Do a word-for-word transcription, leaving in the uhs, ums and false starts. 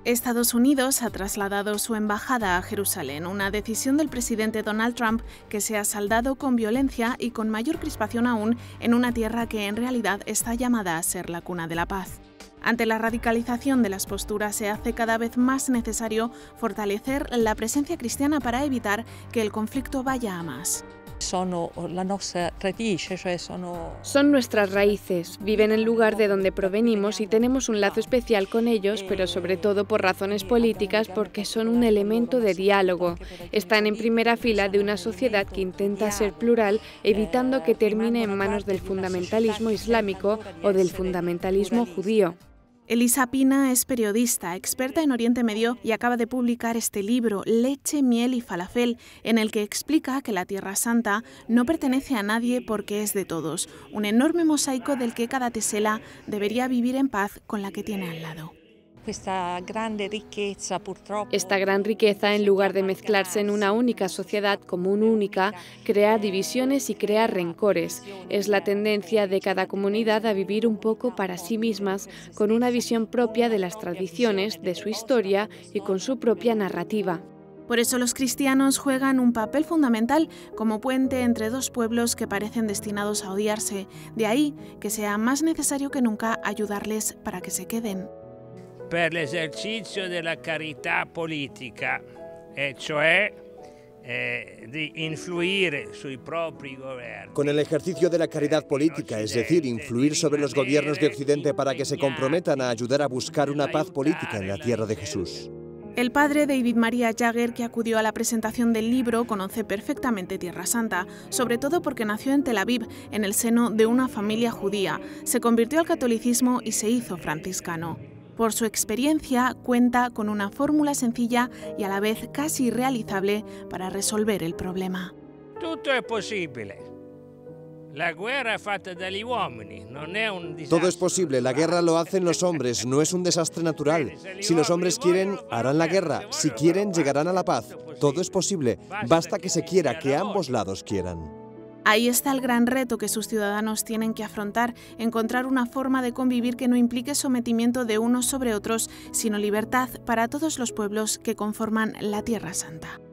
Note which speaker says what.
Speaker 1: Estados Unidos ha trasladado su embajada a Jerusalén, una decisión del presidente Donald Trump que se ha saldado con violencia y con mayor crispación aún en una tierra que en realidad está llamada a ser la cuna de la paz. Ante la radicalización de las posturas se hace cada vez más necesario fortalecer la presencia cristiana para evitar que el conflicto vaya a más.
Speaker 2: Son
Speaker 3: nuestras raíces, viven en el lugar de donde provenimos y tenemos un lazo especial con ellos, pero sobre todo por razones políticas, porque son un elemento de diálogo. Están en primera fila de una sociedad que intenta ser plural, evitando que termine en manos del fundamentalismo islámico o del fundamentalismo judío.
Speaker 1: Elisa Pina es periodista, experta en Oriente Medio y acaba de publicar este libro, Leche, miel y falafel, en el que explica que la Tierra Santa no pertenece a nadie porque es de todos, un enorme mosaico del que cada tesela debería vivir en paz con la que tiene al lado.
Speaker 2: Esta gran
Speaker 3: riqueza, en lugar de mezclarse en una única sociedad común única, crea divisiones y crea rencores. Es la tendencia de cada comunidad a vivir un poco para sí mismas, con una visión propia de las tradiciones, de su historia y con su propia narrativa.
Speaker 1: Por eso los cristianos juegan un papel fundamental como puente entre dos pueblos que parecen destinados a odiarse. De ahí que sea más necesario que nunca ayudarles para que se queden.
Speaker 4: Per l'esercizio della carità politica, e cioè eh, di influire sui propri governi.
Speaker 5: Con el ejercicio de la caridad política, es decir, influir sobre los gobiernos de Occidente para que se comprometan a ayudar a buscar una paz política en la tierra de Jesús.
Speaker 1: El padre David Maria Jagger, que acudió a la presentación del libro, conoce perfectamente Tierra Santa, sobre todo porque nació en Tel Aviv, en el seno de una familia judía. Se convirtió al catolicismo y se hizo franciscano. Por su experiencia, cuenta con una fórmula sencilla y a la vez casi irrealizable para resolver el problema.
Speaker 4: Tutto è possibile. La guerra è fatta dagli uomini, non è un disastro.
Speaker 5: Todo es posible, la guerra lo hacen los hombres, no es un desastre natural. Si los hombres quieren, harán la guerra. Si quieren, llegarán a la paz. Todo es posible, basta que se quiera, que ambos lados quieran.
Speaker 1: Ahí está el gran reto que sus ciudadanos tienen que afrontar, encontrar una forma de convivir que no implique sometimiento de unos sobre otros, sino libertad para todos los pueblos que conforman la Tierra Santa.